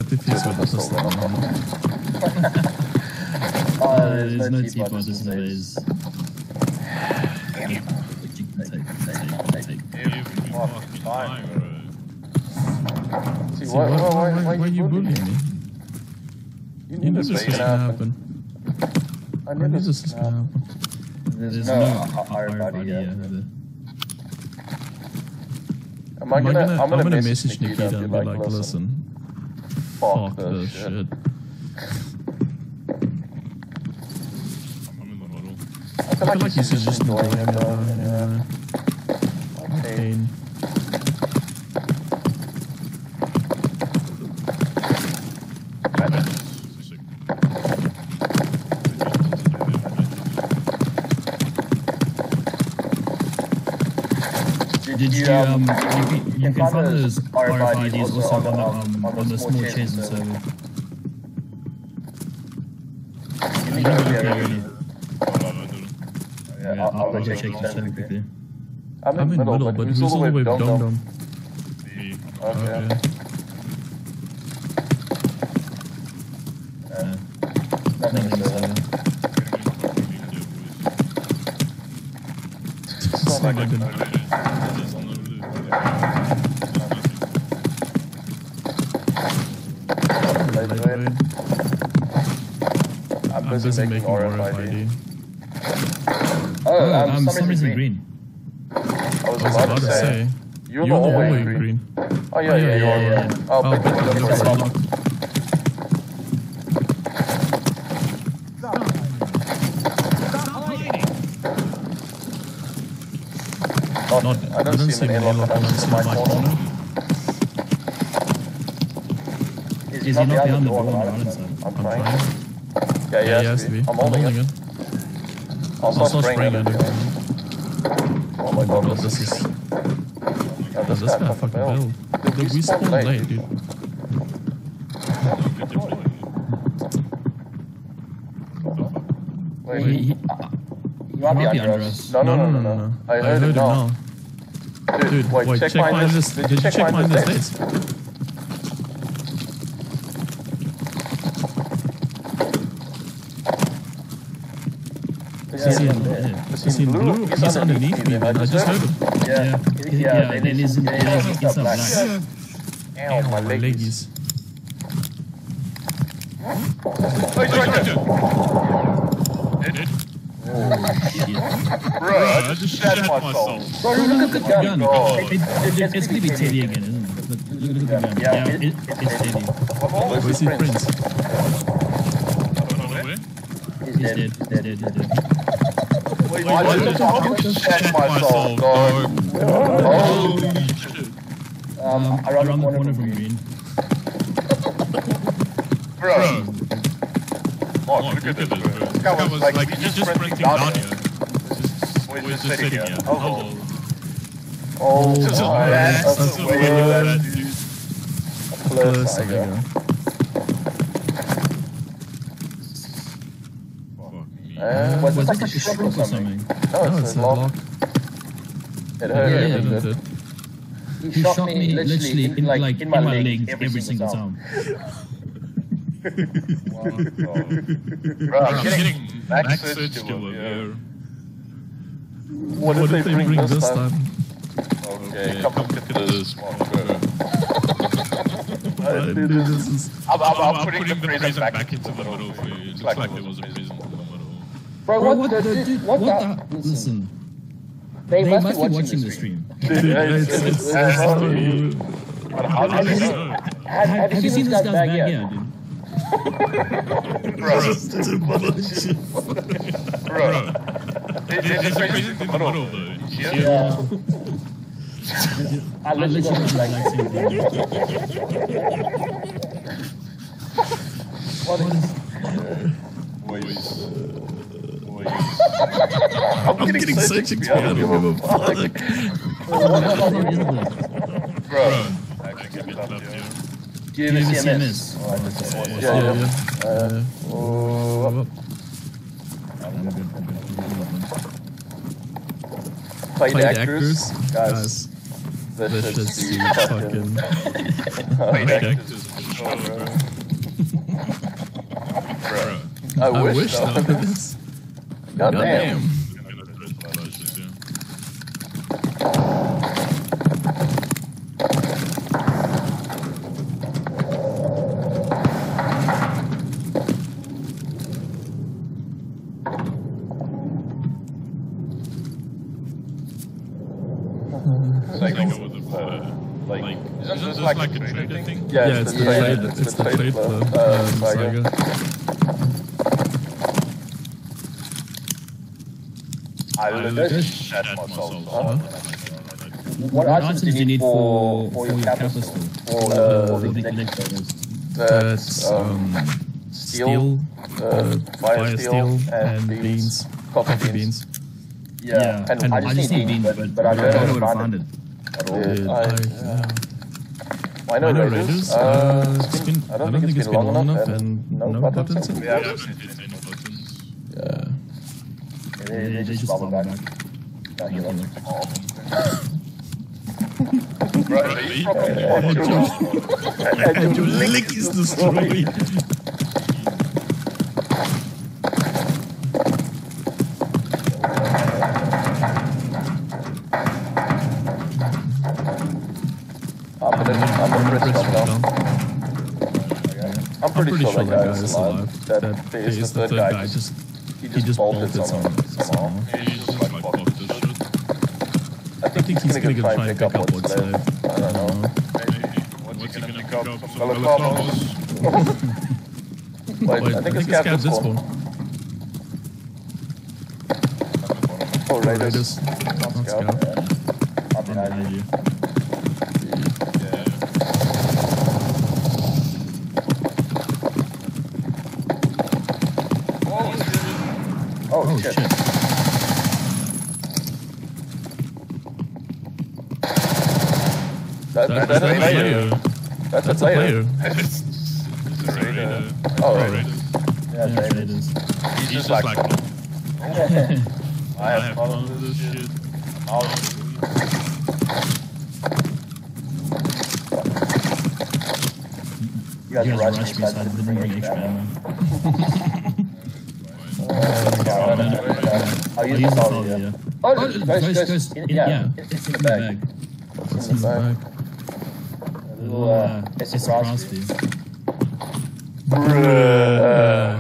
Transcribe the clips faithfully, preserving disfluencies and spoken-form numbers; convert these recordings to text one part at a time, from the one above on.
defeats what this is. Oh, there's no T-Pod, this is a base. See, why, why, why, why, why are you bullying me? You You knew this was gonna happen. I I knew knew this this was gonna happen. There's no no higher body body yet. yet. Am I I'm gonna, gonna, I'm gonna, gonna message message Nikita Nikita and be like, listen, listen, fuck fuck this this shit. shit. I'm in the middle. I feel I like feel like he's he's just just enjoying enjoying it it though. though. Yeah. Yeah. Okay. Pain. Did you, um, you can, you can find those R F I Ds also on the, um, on the small chairs and server. You need to go there already. already. Yeah, Yeah, I'll, I'll I'll go go check check the the server server quickly. quickly. I'm in I'm in middle, middle, but who's all the way with Dom Dom Dom? Dom? Okay. Okay. Yeah. Nothing Nothing in the in server. It's not like Like a- Light Light raid. raid. I'm I'm busy busy making making R R F F I I D. D. Oh, Oh, um, um, Summer's Summer's in in green. green. I was I was about to say. You're the You're the hallway hallway green. green. Oh yeah, yeah, yeah, yeah. Oh, Oh, but but but the but- door's but- locked. Not, Not, I don't see him in airlock. I don't see my corner. Is he not behind the door on the island side? I'm I'm trying. trying. Yeah, Yeah, he has to be. I'm holding it. it. I'll I'll start start spraying spraying at at him. him. Oh my god, this this is... is... Yeah, This guy fucking failed. Dude, we spawned late, dude. Wait, He, he, he- he might be under us. No, no, no, no, no. I heard him now. Dude, wait, check mine this. Did you check mine this? Is he in there? Is he in blue? He's underneath me, man. I just heard him. Yeah, yeah, then he's in yeah, he's inside black. Ow, my My leggies. leggies. Oh, he's right there. Dead. Bro, I just shat myself. Bro, look at the gun. God. It, it, it, it's gonna be Teddy again, isn't it? Look, look, look at the gun. Yeah, Yeah, it- it, it's Teddy. Where's Where's his he friends? friends? I don't know where. He's dead. He's dead. He's dead. Wait, I just fucking shat myself, dog. Oh, Um, around, around the corner from green. Bro. Mark, look at this, bro. This guy was like, he's just sprinting down here. Or he's just sitting here. Oh, Oh, just my, that's that's the way way that that dude. dude. Close, I I go. go. Fuck me. Uh, Was, was this like a shot or something? No, No, it's it's a a lock. lock. It Yeah, hurt yeah, him. It did. did. He shot me literally in, like, in my leg every single time. Bro, I'm I'm getting getting max max search search skill skill over over here. here. What did they bring this time? Okay, Okay, come come look at this. Uh, dude, Dude, this this is... is... I'm, I'm, I'm, I'm putting, putting the the present present back into the middle for you. It looks like there was a present in the middle. Bro, what, what the, dude, what, what the, listen. They, they must, must be watching, watching the stream. Dude, it's, it's, it's, it's, it's, but how How do do you you know? know? Have, have, have you seen this guy's bag yet? Yeah, dude. Bro, Bro, bro. there- there's a present in the middle though. Yeah. Yeah. I literally got the exact same thing. What is... Boys. Boys. I'm, I'm getting, getting such X P, I don't give a fuck. Bro. Do you have a C M S? Oh, this is one. Yeah, Yeah, yeah. yeah. Uh, Oh, I'm good, I'm good, I'm good. play the Play the actors. actors. Guys. Let's just see fucking... Okay. Bruh. I wish though. God damn. Is this like a trader thing? Yeah, yeah, it's, it's the trade, it's, it's the trade flow. Uh, Saiga. I legit shat myself. Huh? What items do you need for, for your capital? For, uh, for the collectors? That's um, steel, uh, fire steel, and beans. Coffee beans. Yeah, yeah. And, and I just, I just need beans, but, but I don't know where to find it. At all. Yeah, I, yeah. I know, I know Raiders. Uh, it's been, I don't, I don't think it's been long, long enough, and, and no, no buttons. buttons yeah, I haven't seen any buttons. Yeah. yeah they, they, they just bubble back. back. back. Bro, he probably and your lick is destroyed. I'm pretty, I'm pretty sure, sure that guy is alive. alive. That, that phase, the third, third guy, guy just, he just, he just bolted, bolted someone. somehow. Yeah, he's just like fucked this shit. I think, I think he's, he's gonna, gonna try and pick up what's left. left. I don't know. Maybe. What's he gonna pick up? Some Velocamos? Wait, Wait, I think it's Cap's this one. Oh, Raiders. Not Scout. I'll be behind you. Oh, oh shit. shit. That, that, that's, that's a player. That's, that's a player. It's a Raider. Oh, Raiders. Yeah, yeah Raiders. He's, He's just like, like I have fun with this shit. I'll You guys, you guys rush me, so I didn't bring extra ammo. I'll use the follow, yeah. Oh, oh goes, goes, goes, in, yeah, yeah, it's in the bag. What's in the bag? A little, uh, it's a cross for you. Bruh.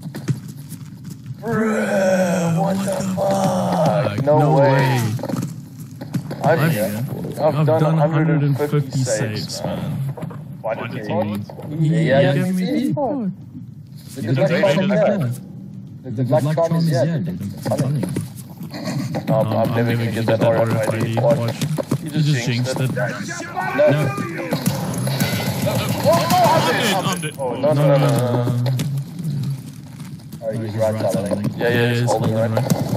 Bruh, what the fuck? No, no way. way. I've, I've, I've, I've done one hundred fifty saves, man. Why did you Yeah, yeah, give me the code. The black charm is yeah, dude. I'm funny. Um, I'm, I'm never gonna get that R F I D. Watch. You just, just jinxed it. No. No. Oh, no, no, no, no, no. Oh, he's right traveling. Yeah, yeah, he's holding right.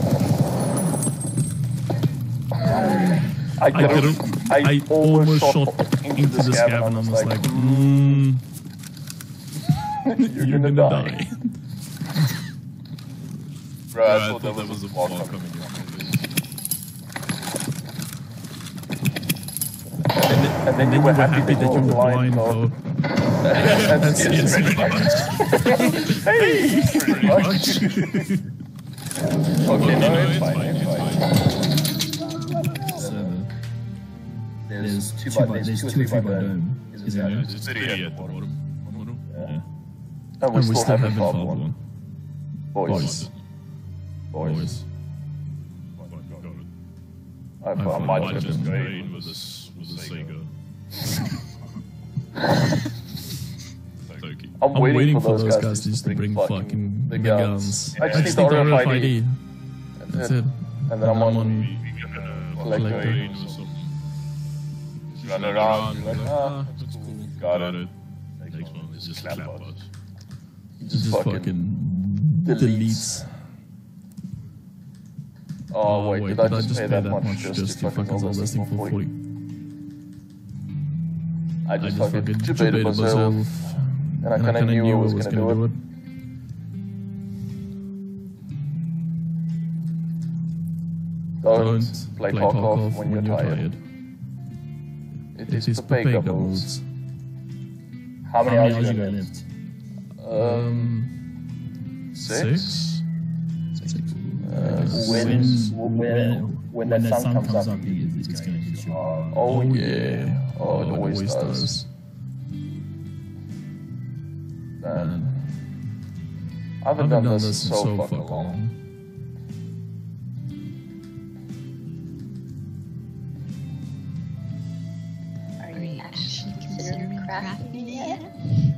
I could have. I, I almost shot into the scab and I was like, mm, you're, you're gonna, gonna die. die. Bro, I, I thought that was a ball coming in. And then, and then you were happy that you were blind, though. That's it. Hey! Pretty much. Okay, no, it's fine, it's fine. There's two by there's two or three by dome. Is it? There's three at the bottom. And we still haven't found one. Boys. Boys. I, I might just go in with a Saiga. I'm, I'm waiting, waiting for those, those guys to just bring, bring fucking the guns. guns. I just need the R F I D. That's it. And then I'm on collector. Run around, like, ah, that's cool. Got it. Next one is just clap us. Just, just fucking deletes. Oh, wait, wait, did, did I just pay, pay that, that much just, just to fucking sell this thing for forty? I just, I just fucking debated myself, and I kinda knew I was gonna do it. Don't play talk off when you're tired. It is Papega Woods. How many How hours many you hours you got got left? left? Um, six? Six. Uh, when, when, when, when the sun comes up, it, it's gonna hit you hard. Oh yeah. Oh, it always does. Man. I haven't done this in so fucking long. Are you actually considering crafting it yet?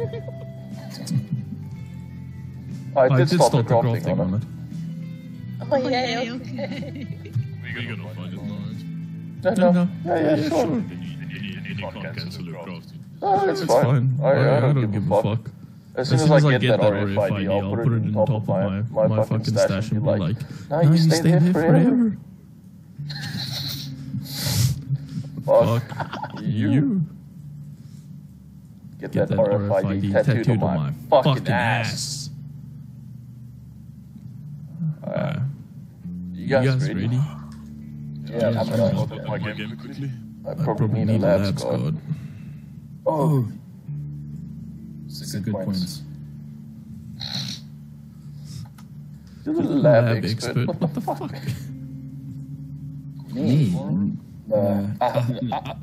I did, I did start the start the crafting crafting on it. Oh yeah, okay. We're gonna find it now. No, no. No, Yeah, yeah, sure. Then you, then you, then you can't cancel the crafting. No, it's It's fine. fine. I, I don't give a fuck. As soon as I get that R F I D, I'll put it on top of my, my fucking stash and be like, now you stay there forever. Fuck you. Get that R F I D tattooed on my fucking ass. Uh, you guys ready? Yeah, I'm I'll gonna. open my game quickly. I probably need a lab squad. Oh, six good points. You're the lab expert. What the fuck? Me? Uh, ah, ah, ah.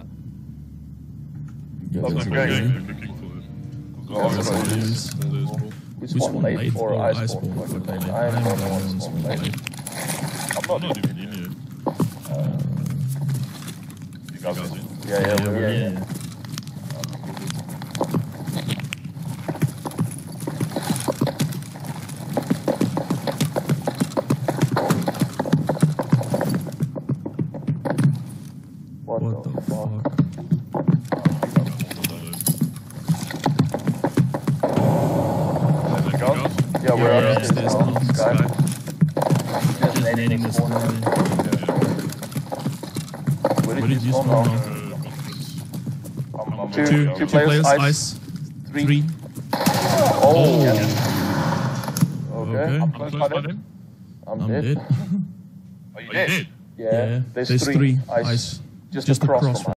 I'm That's going crazy. looking for it. That's what it is. We spawn late or I spawn fucking late. I am not the one who spawn late. I'm not even in here. You guys are in? Yeah, yeah, we're Yeah. in. What the fuck? Yeah, we're Yeah, up upstairs now. now. Sky. Just landing this corner. Where Where did you spawn now? Two, Two, two two players, players, ice. ice. Three. Three. Oh. Yeah. Okay. Okay. I'm close by them. I'm I'm dead. dead. Are you dead? Yeah. Yeah. There's, There's three. three. Ice. Ice. Just, Just across across from from